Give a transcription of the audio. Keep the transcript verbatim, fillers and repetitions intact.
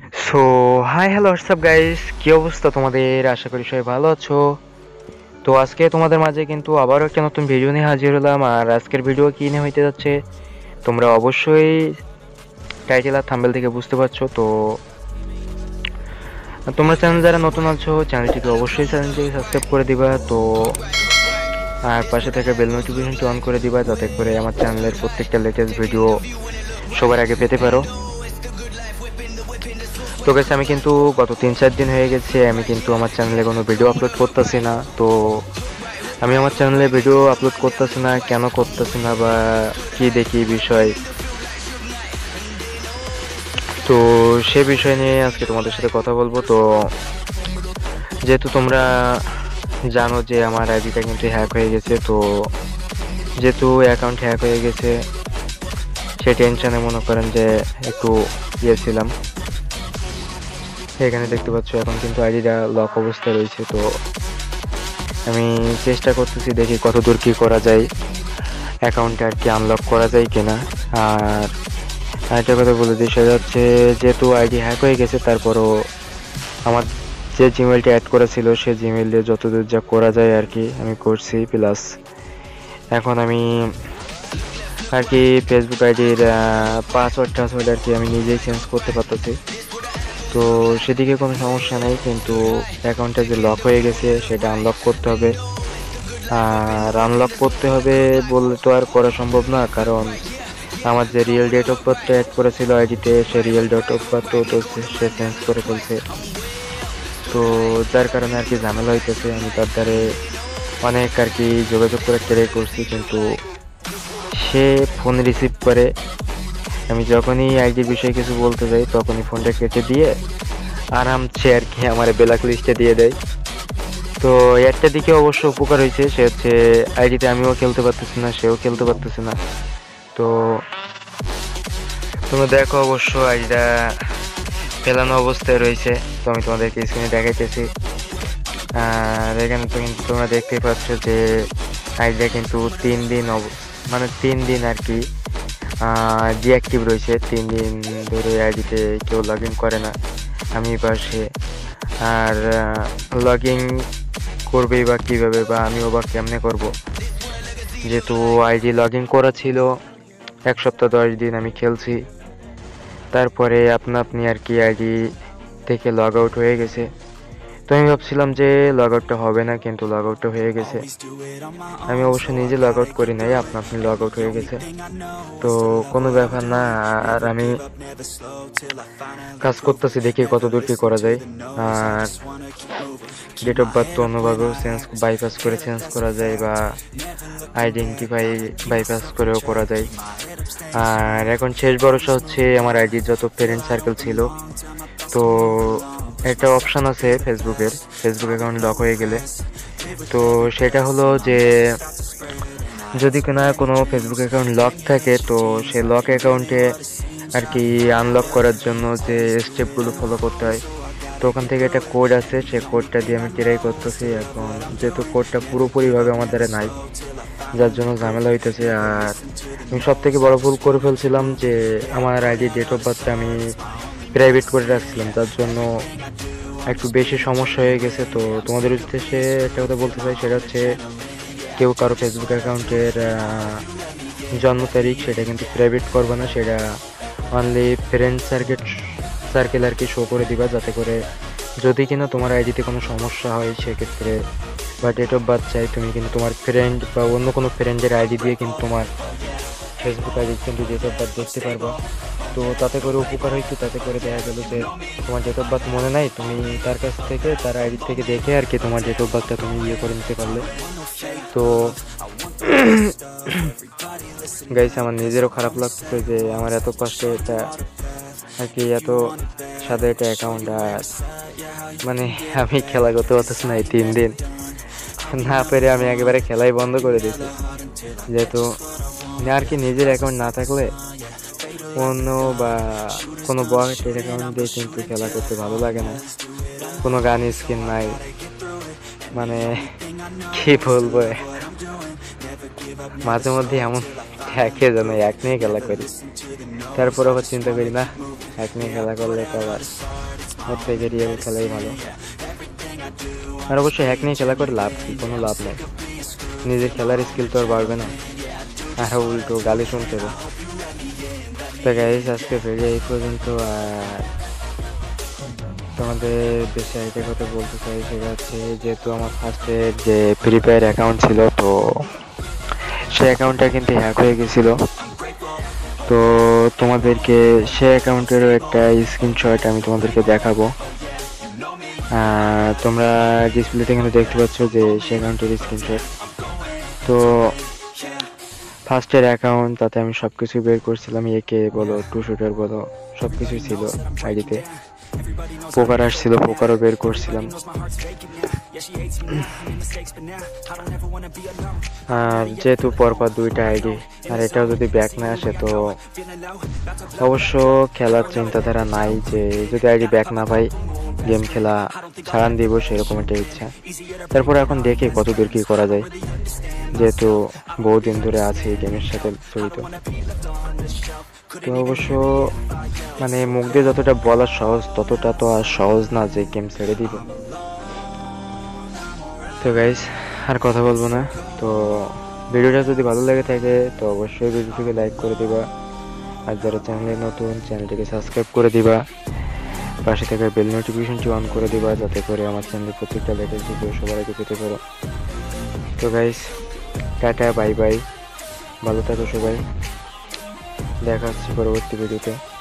So hi hello what's up guys, কি অবস্থা তোমাদের? আশা করি সবাই ভালো আছো। তো আজকে তোমাদের মাঝে কিন্তু আবারও একটা নতুন ভিডিও নিয়ে হাজির হলাম। আর আজকের ভিডিও কি নিয়ে হইতে যাচ্ছে তোমরা অবশ্যই টাইটেল আর থাম্বনেল থেকে বুঝতে পারছো। তো তোমরা চ্যানেল যারা নতুন আছো চ্যানেলটিকে অবশ্যই চ্যানেলটিকে সাবস্ক্রাইব করে দিবা। তো আর পাশে থেকে বেল নোটিফিকেশনটি অন করে দিবা, যাতে করে আমার চ্যানেলের প্রত্যেকটা লেটেস্ট ভিডিও সবার আগে পেতে পারো। তো গেছে আমি কিন্তু গত তিন চার দিন হয়ে গেছে আমি কিন্তু আমার চ্যানেলে কোনো ভিডিও আপলোড করতেছি না। তো আমি আমার চ্যানেলে ভিডিও আপলোড করতেছি না, কেন করতেছি না বা কি দেখি বিষয়, তো সে বিষয় নিয়ে আজকে তোমাদের সাথে কথা বলবো। তো যেহেতু তোমরা জানো যে আমার আইডিটা কিন্তু হ্যাক হয়ে গেছে, তো যেহেতু অ্যাকাউন্ট হ্যাক হয়ে গেছে সে টেনশনে মনে করেন যে একটু ইয়ে ছিলাম। এখানে দেখতে পাচ্ছ এখন কিন্তু আইডিটা লক অবস্থায় রয়েছে। তো আমি চেষ্টা করতেছি দেখি কত দূর কি করা যায়, অ্যাকাউন্টে আর কি আনলক করা যায় কিনা। আর আরেকটা কথা বলে দিই, সেটা হচ্ছে যেহেতু আইডি হ্যাক হয়ে গেছে তারপরও আমার যে জিমেলটা অ্যাড করা ছিল সে জিমেল দিয়ে যতদূর যা করা যায় আর কি আমি করছি। প্লাস এখন আমি আর কি ফেসবুক আইডির পাসওয়ার্ড টাসওয়ার্ড আর কি আমি নিজেই চেঞ্জ করতে পারতেছি। তো সেদিকে কোনো সমস্যা নেই, কিন্তু অ্যাকাউন্টটা যে লক হয়ে গেছে সেটা আনলক করতে হবে। আর আনলক করতে হবে বললে তো আর করা সম্ভব না, কারণ আমার যে রিয়েল ডেট অফ বার্থটা অ্যাড করেছিল আইডিতে সে রিয়েল ডেট অফ বার্থ তো সে চেঞ্জ করে ফেলছে। তো যার কারণে আর কি ঝামেলা হইতেছে। আমি তার দ্বারে অনেক আর কি যোগাযোগ করে ট্রাই করছি, কিন্তু সে ফোন রিসিভ করে আমি যখনই আইডির বিষয়ে কিছু বলতে যাই তখনই ফোনটা কেটে দিয়ে আরামসে আর কি আমার ব্ল্যাক লিস্টে দিয়ে দেয়। তো একটা দিকে অবশ্য উপকার হয়েছে, সে হচ্ছে আইডিতে আমিও খেলতে পারতেছি না, সেও খেলতে পারতেছে না। তো তোমরা দেখো অবশ্য আইডিটা ফেলানো অবস্থায় রয়েছে, তো আমি তোমাদেরকে স্ক্রিনে দেখাইতেছি। আর এখানে তো কিন্তু তোমরা দেখতেই পাচ্ছ যে আইডিটা কিন্তু তিন দিন মানে তিন দিন আর কি ডিঅ্যাক্টিভ রয়েছে। তিন দিন ধরে আইডিতে কেউ লগ ইন করে না, আমি পাশে। আর লগ ইন করবেই বা কীভাবে বা আমিও বা কেমনে করব, যেহেতু আইডি লগ ইন করা ছিল এক সপ্তাহ দশ দিন আমি খেলছি, তারপরে আপনা আপনি আর কি আইডি থেকে লগ আউট হয়ে গেছে। তো আমি ভাবছিলাম যে লগ আউটটা হবে না, কিন্তু লগ আউটটা হয়ে গেছে। আমি অবশ্য নিজে লগ আউট করি নাই, আপনা আপনি লগ আউট হয়ে গেছে, তো কোনো ব্যাপার না। আর আমি কাজ করতেছি দেখি কত দূর কি করা যায়। আর ডেট অফ বার্থ তো অন্যভাবেও চেঞ্জ বাইপাস করে চেঞ্জ করা যায় বা আইডেন্টিফাই বাইপাস করেও করা যায়। আর এখন শেষ ভরসা হচ্ছে আমার আইডির যত ফ্রেন্ড সার্কেল ছিল, তো একটা অপশান আছে ফেসবুকের, ফেসবুক অ্যাকাউন্ট লক হয়ে গেলে। তো সেটা হলো যে যদি কিনা কোনো ফেসবুক অ্যাকাউন্ট লক থাকে, তো সেই লক অ্যাকাউন্টে আর কি আনলক করার জন্য যে স্টেপগুলো ফলো করতে হয়, তো ওখান থেকে একটা কোড আছে, সেই কোডটা দিয়ে আমি ট্রাই করতেছি। এখন যেহেতু কোডটা পুরোপুরিভাবে আমার দ্বারা নাই, যার জন্য ঝামেলা হইতেছে। আর আমি সব থেকে বড় ভুল করে ফেলছিলাম যে আমার আইডি ডেট অফ বার্থটা আমি প্রাইভেট করে রাখছিলাম, যার জন্য একটু বেশি সমস্যা হয়ে গেছে। তো তোমাদের উদ্দেশ্যে একটা কথা বলতে চাই, সেটা হচ্ছে কেউ কারো ফেসবুক অ্যাকাউন্টের জন্ম তারিখ সেটা কিন্তু প্রাইভেট করবে না, সেটা অনলি ফ্রেন্ড সার্কেল সার্কেল আর কি শো করে দিবা, যাতে করে যদি কিনা তোমার আইডিতে কোনো সমস্যা হয় সেক্ষেত্রে বা ডেট অফ বার্থ চাই, তুমি কিন্তু তোমার ফ্রেন্ড বা অন্য কোনো ফ্রেন্ডের আইডি দিয়ে কিন্তু তোমার ফেসবুক আইডি কিন্তু ডেট অফ বার্থ দেখতে পারবা। তো তাতে করে উপকার হয়েছে, তাতে করে দেখা গেল যে তোমার ডেট অফ বার্থ মনে নাই, তুমি তার কাছ থেকে তার আইডি থেকে দেখে আর কি তোমার ডেট অফ বার্থটা তুমি ইয়ে করে নিতে পারলে। তো গাইস আমার নিজেরও খারাপ লাগছে যে আমার এত কষ্টে এটা আর কি এত সাদা একটা অ্যাকাউন্ট, আর মানে আমি খেলা করতে পারতেছি না এই তিন দিন না পেরে আমি একেবারে খেলাই বন্ধ করে দিয়েছি। যেহেতু আর কি নিজের অ্যাকাউন্ট না থাকলে অন্য বা কোনো বটের অ্যাকাউন্ট দিয়ে কিন্তু খেলা করতে ভালো লাগে না, কোনো গান স্কিন নাই, মানে কি বলবো, মাঝে মধ্যে এমন দেখে যেন এক নিয়ে খেলা করি, তারপর আবার চিন্তা করি না হ্যাক নিয়ে খেলা করলে তো আবার ওর থেকে রিয়েল খেলাই ভালো। আর অবশ্যই হ্যাক নিয়ে খেলা করে লাভ কি, কোনো লাভ নেই, নিজের খেলার স্কিল তো আর বাড়বে না, আর উল্টো গালি শুনতে হবে। তো গাইস আজকে ভিডিও এই পর্যন্ত। আর তোমাদের দেশে একটা কথা বলতে চাই, সেটা হচ্ছে যেহেতু আমার ফার্স্টের যে ফ্রি ফায়ার অ্যাকাউন্ট ছিল, তো সেই অ্যাকাউন্টটা কিন্তু হ্যাক হয়ে গেছিলো। তো তোমাদেরকে সেই অ্যাকাউন্টেরও একটা স্ক্রিনশট আমি তোমাদেরকে দেখাবো। তোমরা ডিসপ্লেতে এখানে দেখতে পাচ্ছ যে সেই অ্যাকাউন্টের স্ক্রিনশট। তো ফার্স্টের অ্যাকাউন্ট, তাতে আমি সব কিছু বের করছিলাম, একে বলো টু শুটার বলো সব কিছুই ছিল আইডিতে। পোকার আসছিল, পোকারও বের করছিলাম। আর যেহেতু পরপর দুইটা আইডি, আর এটাও যদি ব্যাক না আসে তো অবশ্য খেলার চিন্তাধারা নাই, যে যদি আইডি ব্যাক না পাই গেম খেলা ছাড়ান দিব, সেরকম একটা ইচ্ছা। তারপর এখন দেখি কতদূর কি করা যায়, যেহেতু বহুদিন ধরে আছে এই গেমের সাথে জড়িত। তো অবশ্য মানে মুখ দিয়ে যতটা বলা সহজ, ততটা তো আর সহজ না যে গেম ছেড়ে দিব। তো গাইস আর কথা বলবো না। তো ভিডিওটা যদি ভালো লেগে থাকে তো অবশ্যই ভিডিওটিকে লাইক করে দিবা, আর যারা চ্যানেলে নতুন চ্যানেলটিকে সাবস্ক্রাইব করে দিবা, পাশে থাকা বেল নোটিফিকেশনটি অন করে দিবা, যাতে করে আমার চ্যানেলের প্রত্যেকটা লেটেস্ট ভিডিও সবার আগে পেতে পারো। তো গাইস টাটা বাই বাই, ভালো থাকো সবাই, দেখা হচ্ছে পরবর্তী ভিডিওতে।